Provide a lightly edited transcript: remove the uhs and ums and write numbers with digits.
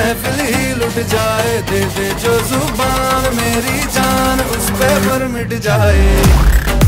महफिल ही लुट जाए, दे दे जो जुबान मेरी जान उस पे पर मिट जाए।